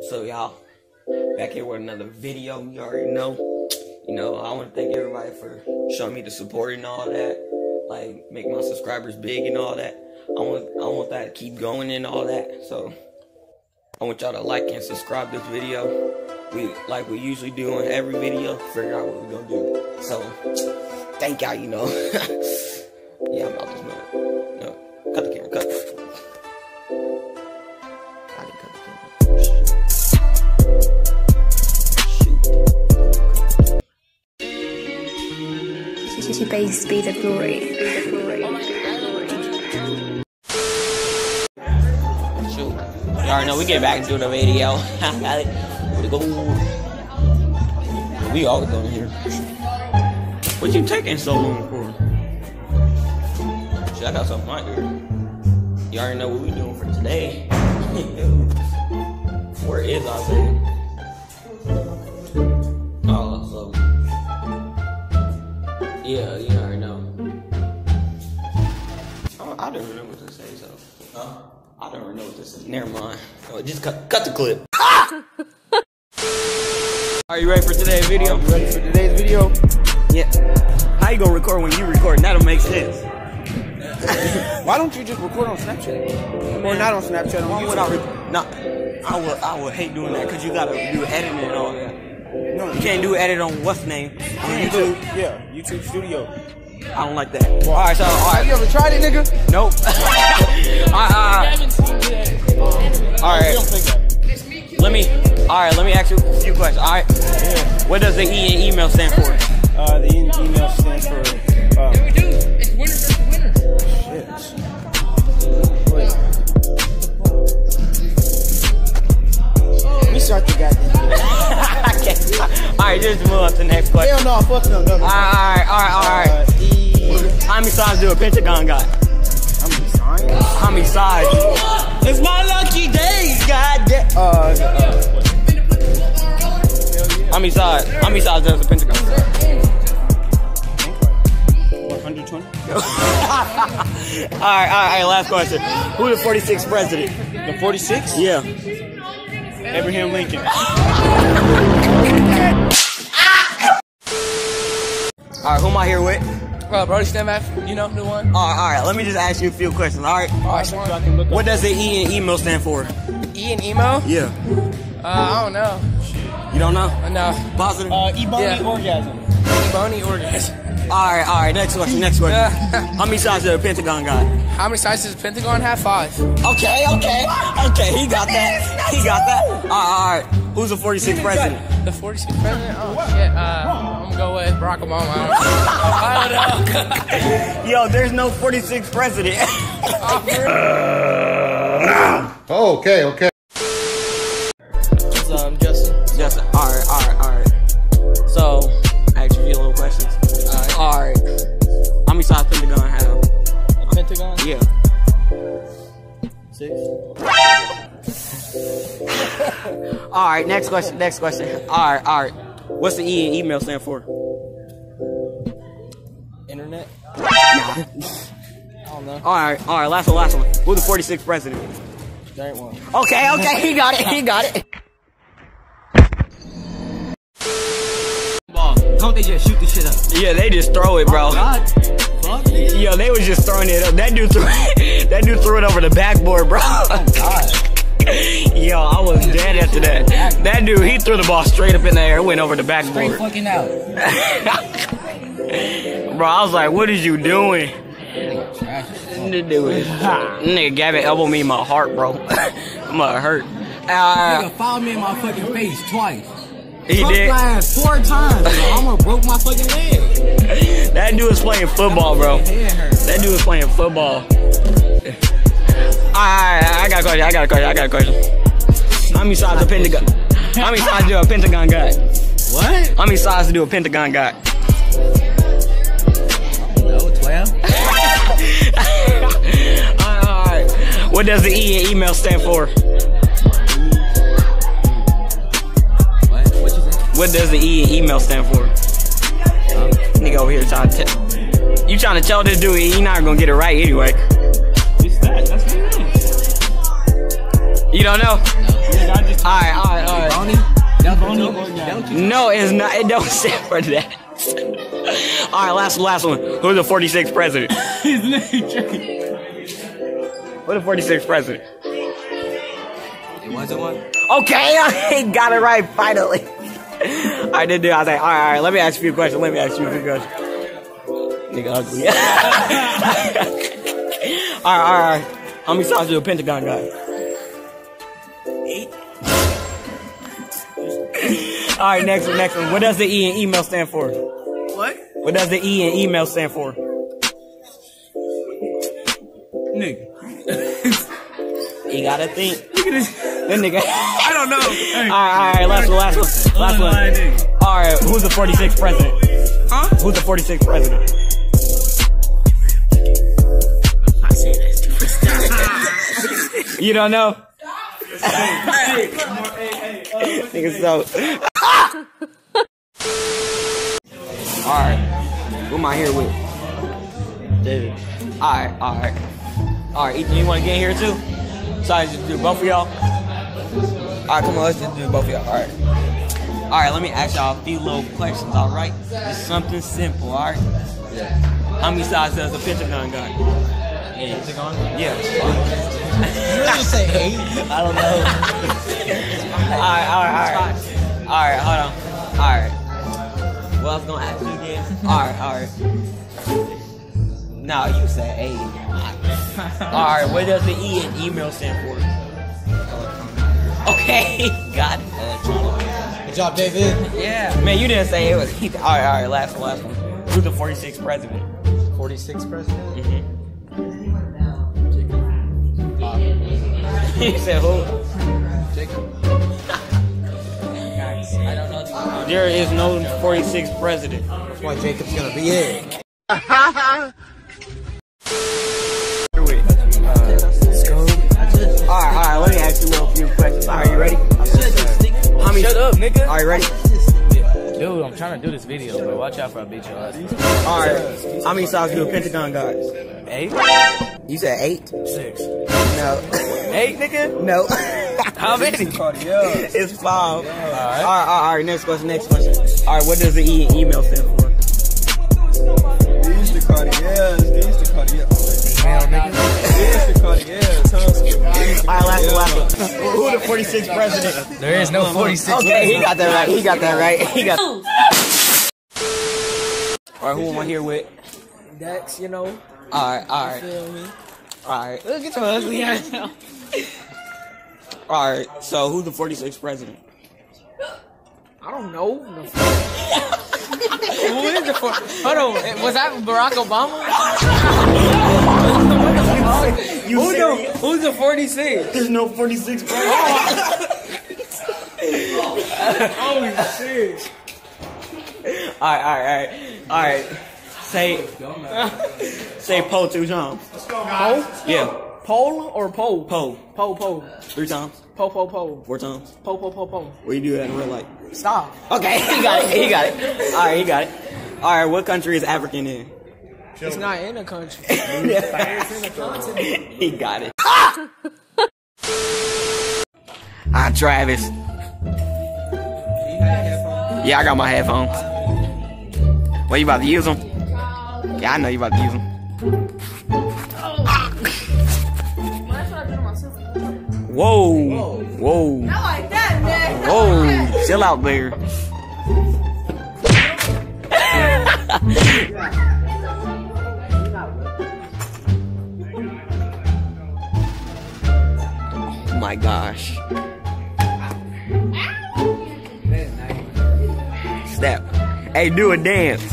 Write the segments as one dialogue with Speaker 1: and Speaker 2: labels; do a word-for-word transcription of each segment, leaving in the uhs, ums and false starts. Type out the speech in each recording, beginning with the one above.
Speaker 1: So y'all, back here with another video. You already know. You know, I want to thank everybody for showing me the support and all that. Like, make my subscribers big and all that. I want, I want that to keep going and all that. So, I want y'all to like and subscribe this video. We, like we usually do on every video, figure out what we're gonna do. So, thank y'all, you know. Yeah, I'm out this minute. No, cut the camera, cut. I didn't cut the camera.
Speaker 2: To base be the glory.
Speaker 1: Shoot. You already know we get back to the video. We go. We always going here. What you taking so long for? Shit, I got something right here. You already know what we doing for today. Where is Isaiah? Oh, so. Yeah, you already know. Oh, I don't remember what to say, so. Huh? I don't remember what to say. Never mind. Oh, just cut, cut the clip. Are you ready for today's video?
Speaker 3: Are you ready for today's video?
Speaker 1: Yeah. How you gonna record when you record? That'll make sense.
Speaker 3: Why don't you just record on Snapchat? Or not on Snapchat, on YouTube?
Speaker 1: No, I would, I would hate doing that because you gotta do editing and all that.
Speaker 3: No,
Speaker 1: You can't do edit on what's name on YouTube.
Speaker 3: Yeah, YouTube Studio.
Speaker 1: I don't like that. Well, all right, so all right.
Speaker 3: Have you ever tried it, nigga?
Speaker 1: Nope. all right, all right. All right. Let me. All right. Let me ask you a few questions. All right.
Speaker 3: Yeah.
Speaker 1: What does the E in email stand for?
Speaker 3: Uh, the email stands for. Uh,
Speaker 4: Yeah, we do. It's winner versus winner.
Speaker 3: shit. Wait. Let me start the goddamn video.
Speaker 1: Okay. All right. Just move on to the next question.
Speaker 3: Hell no, fuck no, no, no.
Speaker 1: All right. All right. All right.
Speaker 3: Uh, E.
Speaker 1: How many sides do a pentagon got?
Speaker 3: How many signs?
Speaker 1: How many sides? It's my lucky day, goddamn.
Speaker 3: Uh, uh,
Speaker 1: How many sides? How many sides does a pentagon?
Speaker 3: one hundred twenty?
Speaker 1: All right, all right, last question. Who the forty-sixth president?
Speaker 3: The forty-six?
Speaker 1: Yeah.
Speaker 3: Abraham Lincoln.
Speaker 1: All right, who am I here with?
Speaker 4: Uh, Brody, stand back. You know the one.
Speaker 1: All right, all right, let me just ask you a few questions, all right?
Speaker 4: All right,
Speaker 3: So I
Speaker 4: one.
Speaker 3: can look
Speaker 1: What
Speaker 3: up.
Speaker 1: does the E in email stand for?
Speaker 4: E and emo?
Speaker 1: Yeah.
Speaker 4: Uh, I don't know.
Speaker 1: You don't know?
Speaker 4: Uh, no.
Speaker 1: Positive?
Speaker 3: Uh, Ebony
Speaker 4: Yeah.
Speaker 3: orgasm.
Speaker 4: Ebony orgasm.
Speaker 1: All right, all right, next question, next question. How many sides does a pentagon got?
Speaker 4: How many sides does the Pentagon have? Five.
Speaker 1: Okay, okay, okay, he got that. He got that. All right, all right. Who's the forty-sixth president?
Speaker 4: The forty-sixth president? Oh, shit. Uh, I'm gonna go with Barack Obama. I don't know. I don't know.
Speaker 1: Yo, there's no forty-sixth president.
Speaker 5: Okay, okay.
Speaker 4: It's, um, Justin.
Speaker 1: Justin, all right, all right, all right. So, I asked you a few little questions.
Speaker 4: Alright.
Speaker 1: All right. How many sides Pentagon have?
Speaker 4: The Pentagon?
Speaker 1: Yeah.
Speaker 3: Six.
Speaker 1: All right, next question, next question. All right, all right. What's the E in email stand for?
Speaker 4: Internet?
Speaker 1: Nah.
Speaker 4: I don't know.
Speaker 1: All right, all right, last one, last one. Who's the forty-sixth president?
Speaker 3: There ain't one.
Speaker 1: Okay, okay, he got it, he got it.
Speaker 6: Don't they just shoot the shit up?
Speaker 1: Yeah, they just throw it, bro.
Speaker 6: Oh, God. Fuck, nigga.
Speaker 1: Yo, they was just throwing it up. That dude threw it, that dude threw it over the backboard, bro.
Speaker 6: Oh, God.
Speaker 1: Yo, I was dead after that. That dude, he threw the ball straight up in the air. It went over the
Speaker 6: Straight
Speaker 1: backboard.
Speaker 6: fucking out.
Speaker 1: Bro, I was like, what is you doing?
Speaker 6: Trash.
Speaker 1: Nigga, do it. Nigga, Gavin elbowed me in my heart, bro. My hurt. Uh,
Speaker 6: Nigga fouled me in my fucking face twice.
Speaker 1: he
Speaker 6: Fuck
Speaker 1: did.
Speaker 6: my ass four times. Bro. I almost broke my fucking leg.
Speaker 1: That dude was playing football, bro.
Speaker 6: Head hurt.
Speaker 1: That dude was playing football. Alright, I got a question. I got a question. I got a question. How many sides do a pentagon? How many sides do a pentagon got?
Speaker 6: What?
Speaker 1: How many sides do a pentagon got?
Speaker 6: No, twelve.
Speaker 1: Alright. What does the E in email stand for?
Speaker 6: What? What you say?
Speaker 1: What does the E in email stand for? Nigga over here trying to tell. You trying to tell this dude he not gonna get it right anyway.
Speaker 3: It's that. That's what it is.
Speaker 1: You don't know?
Speaker 3: Yeah, I just.
Speaker 1: Alright, alright, No, it's not. It don't stand for that. All right, last last one. Who's the forty-sixth president?
Speaker 6: His name Jake.
Speaker 1: Who's the forty-sixth president?
Speaker 6: It wasn't one.
Speaker 1: Okay, I got it right finally. I did do. I was like, all right, all right. Let me ask you a few questions. Let me ask you a few questions. Nigga ugly. all right, all right. How many songs do a Pentagon got? Eight. All right, next one, next one. What does the E in email stand for?
Speaker 3: What?
Speaker 1: What does the E in email stand for?
Speaker 3: Nigga.
Speaker 1: You gotta think.
Speaker 3: Look at this.
Speaker 1: That nigga.
Speaker 3: I don't know. Hey.
Speaker 1: All right, all right. Last one, last one, last one. All right, who's the forty-sixth president?
Speaker 3: Huh?
Speaker 1: Who's the forty-sixth president?
Speaker 3: I say that.
Speaker 1: You don't know?
Speaker 3: Hey,
Speaker 1: Nigga, so. Alright. Who am I here with? David. Alright, alright. Alright, Ethan, you wanna get in here too? Sorry, just do both of y'all? Alright, come on, let's just do both of y'all. Alright. Alright, let me ask y'all a few little questions, alright? Just something simple, alright?
Speaker 6: Yeah.
Speaker 1: How many sides does a Pentagon got?
Speaker 6: Eight. Pentagon?
Speaker 1: Yeah.
Speaker 6: You didn't say eight.
Speaker 1: I don't know. Alright, alright, alright. Alright, hold on. Alright. Well, I was gonna ask you again. Alright, alright. No, you said eight. Alright, what does the E in email stand for? Okay, got it.
Speaker 6: Good job, David.
Speaker 1: Yeah. Man, you didn't say it was either. Alright, alright, last one, last one. Who's the forty-sixth president?
Speaker 6: forty-sixth president?
Speaker 1: Mm-hmm. You said who?
Speaker 6: Jacob.
Speaker 1: I don't know. There is no forty-sixth president.
Speaker 6: That's why Jacob's gonna be it.
Speaker 1: Alright, alright, let me ask you a little few questions. Alright, you ready? How many?
Speaker 4: Shut up, nigga.
Speaker 1: Alright, ready?
Speaker 4: Dude, I'm trying to do this video, but watch out for I beat your ass.
Speaker 1: Alright, how many sides do a Pentagon got?
Speaker 4: Eight?
Speaker 1: You said eight?
Speaker 4: Six.
Speaker 1: No.
Speaker 4: Eight, nigga?
Speaker 1: No.
Speaker 4: How many?
Speaker 1: It's five.
Speaker 4: Alright.
Speaker 1: Alright, alright, alright, next question, next question. Alright, what does the E in email stand for?
Speaker 3: These the Cartiers. These the Cartiers.
Speaker 4: Hell, nigga.
Speaker 3: These the Cartiers.
Speaker 1: Alright, last one, last one. Who the forty-sixth president?
Speaker 4: There is no forty-six.
Speaker 1: Okay, he got that right. He got that right. He got. Alright, who am I here with?
Speaker 4: Dex, you know.
Speaker 1: Alright, alright.
Speaker 4: Feel me?
Speaker 1: Alright.
Speaker 4: Look at your ugly ass now.
Speaker 1: Alright, so who's the forty-sixth president?
Speaker 4: I don't know. Who is the four? Hold on, was that Barack Obama?
Speaker 1: You
Speaker 4: who's, the, who's the forty-six?
Speaker 1: There's no forty-sixth president.
Speaker 4: Holy shit.
Speaker 1: Alright, alright, alright. Alright. Say, say Poe two times.
Speaker 4: Poe?
Speaker 1: Yeah.
Speaker 4: Pole or pole?
Speaker 1: Poe.
Speaker 4: Pole, pole.
Speaker 1: Three times.
Speaker 4: Poe, poe, poe.
Speaker 1: Four times.
Speaker 4: Poe, poe, poe, poe.
Speaker 1: Where you do that in real life?
Speaker 4: Stop.
Speaker 1: Okay, he got it. He got it. Alright, he got it. Alright, what country is African in?
Speaker 4: It's not in a country.
Speaker 1: He got it. Ah, Travis. Yeah, I got my headphones. What, you about to use them? Yeah, I know you about to use them. Whoa. Whoa.
Speaker 7: Not like that, man.
Speaker 1: Whoa. Chill out there. Oh my gosh. Step. Hey, do a dance.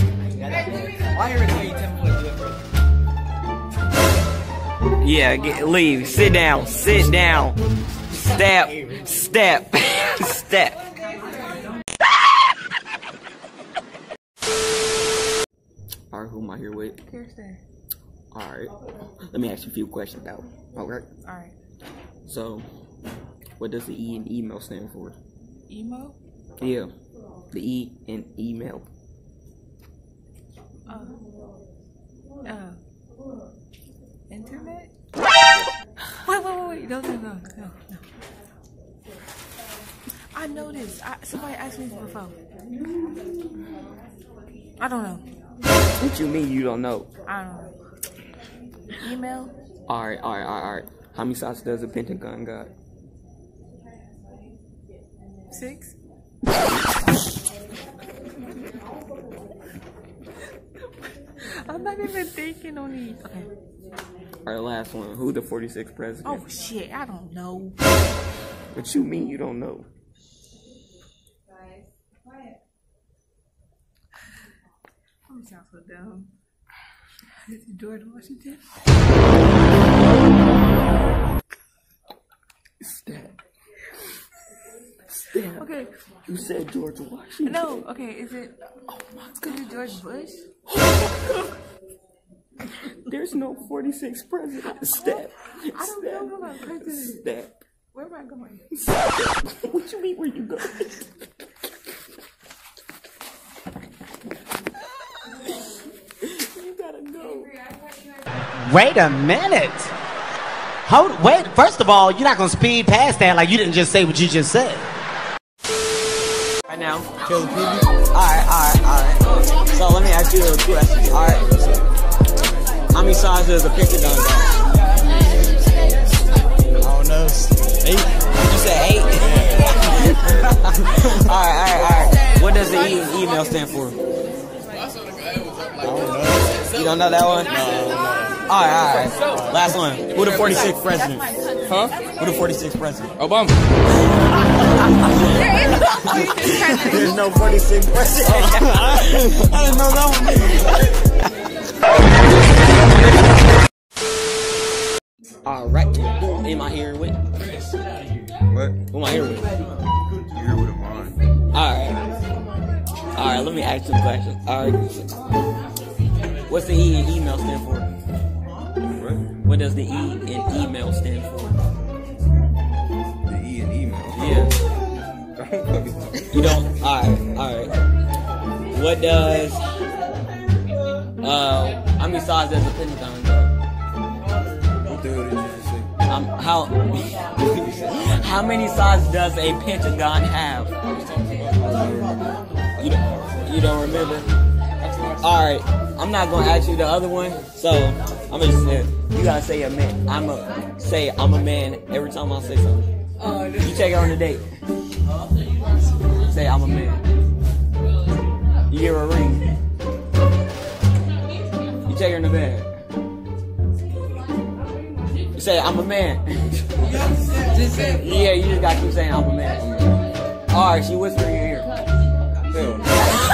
Speaker 1: Yeah, get, leave. Sit down. Sit down. Step. Step. Step. Alright, who am I here with?
Speaker 7: Kirsten.
Speaker 1: Alright. Let me ask you a few questions now. Alright.
Speaker 7: Alright.
Speaker 1: So, what does the E in email stand for?
Speaker 7: Emo?
Speaker 1: Yeah. The E in email.
Speaker 7: Uh. Uh. Internet? Wait, wait, wait, wait. No, no, no, no, no. I know this. I, somebody asked me before. I don't know.
Speaker 1: What you mean you don't know?
Speaker 7: I don't know. Email?
Speaker 1: Alright, alright, alright, alright. How many sides does a pentagon got?
Speaker 7: Six? I'm not even thinking on these. Okay.
Speaker 1: Alright, last one. Who the forty-sixth president?
Speaker 7: Oh shit, I don't know.
Speaker 1: What you mean you don't know?
Speaker 7: I'm sound so dumb. Is it George Washington?
Speaker 1: Step. Step.
Speaker 7: Okay.
Speaker 1: You said George Washington.
Speaker 7: No, okay, is it oh my god, is it George Bush?
Speaker 1: There's no forty-sixth president. Step.
Speaker 7: I don't know who my president.
Speaker 1: Step.
Speaker 7: Where am I going?
Speaker 1: Step. What you mean where you go? You gotta go.
Speaker 6: Wait a minute. Hold, wait. First of all, you're not gonna speed past that like you didn't just say what you just said.
Speaker 1: Right now. Kill the P B. Alright, alright, alright. So let me ask you a question. Alright. How many sides does a pentagon got?
Speaker 6: I don't know. Eight.
Speaker 1: You said eight? Alright, alright, alright. What does the e email stand for?
Speaker 6: I don't know.
Speaker 1: You don't know that one? No. Alright, alright. Last one. Who the forty-sixth president?
Speaker 4: Huh?
Speaker 1: Who the forty-sixth president?
Speaker 4: Obama.
Speaker 1: There's no forty-sixth president. I didn't know that one. Alright. Who am I here with?
Speaker 3: What?
Speaker 1: Who am I here with?
Speaker 3: You here with a mind.
Speaker 1: Alright. Alright, let me ask you a question. Alright. What's the E in email stand for?
Speaker 3: What?
Speaker 1: What does the E in email stand for?
Speaker 3: The E in email.
Speaker 1: Yeah.
Speaker 3: I don't fucking know.
Speaker 1: You don't? Alright, alright. What does, uh, how many sides does a pentagon got?
Speaker 3: What the hell did you just say?
Speaker 1: Um, how, how many sides does a pentagon have? You don't, you don't remember? Alright, I'm not gonna ask you the other one, so I'm gonna say, you gotta say a man. I'm a, say I'm a man every time I say something. You take her on a date. Say I'm a man. You give her a ring. You take her in the bed. You say I'm a man. Yeah, you just gotta keep saying I'm a man. Alright, she whisper in your ear.
Speaker 3: Hell no.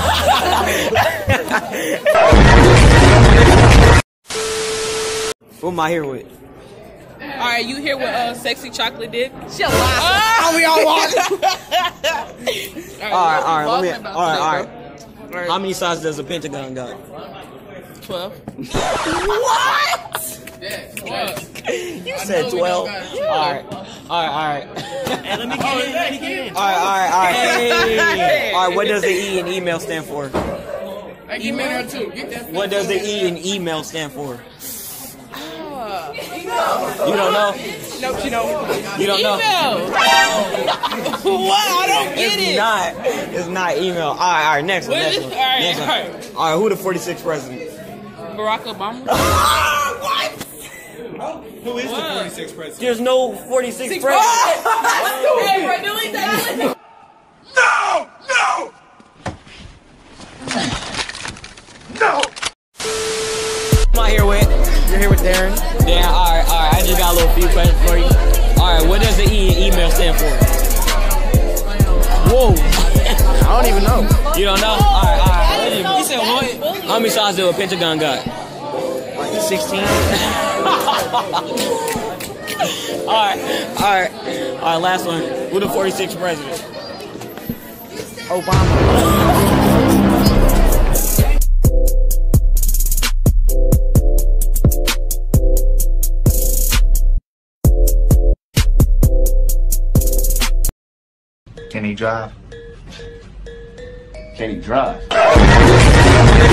Speaker 1: Who am I here with?
Speaker 7: Alright, you here with uh sexy chocolate dip? She'll lie.
Speaker 1: Oh, we all walk. Alright, alright, let me alright, alright. How many sides does a pentagon got?
Speaker 7: Twelve.
Speaker 1: What?
Speaker 4: What?
Speaker 1: You said twelve. Alright. Alright, alright.
Speaker 6: Hey, let me get in. Let me get in.
Speaker 1: Alright, alright, alright. Alright, what does the E in email stand for?
Speaker 4: Hey, give me that too. Get that.
Speaker 1: What does the E in email stand for? You don't know?
Speaker 7: Nope, you don't.
Speaker 1: You don't know?
Speaker 7: What? I don't get
Speaker 1: It's
Speaker 7: it.
Speaker 1: not. It's not email. Alright, alright, next one,
Speaker 7: What
Speaker 1: next
Speaker 7: is
Speaker 1: one.
Speaker 7: it? Alright,
Speaker 1: Next one.
Speaker 7: alright.
Speaker 1: Alright, who the forty-sixth president?
Speaker 7: Barack Obama.
Speaker 1: What?
Speaker 3: Who is the forty-sixth president?
Speaker 1: There's no forty-sixth president.
Speaker 7: Hey, bro, delete that.
Speaker 3: No! No! No!
Speaker 1: Am I here with? You're here with Darren. Darren, alright, alright. I just got a little few questions for you. Alright, what does the E in email stand for?
Speaker 6: Whoa. I don't even know.
Speaker 1: You don't know? Alright, alright.
Speaker 6: You said what?
Speaker 1: How many sides do a pentagon got?
Speaker 6: Like sixteen.
Speaker 1: Alright, alright. Alright, last one. Who the forty-sixth president?
Speaker 6: Obama.
Speaker 5: Can he drive? Can he drive?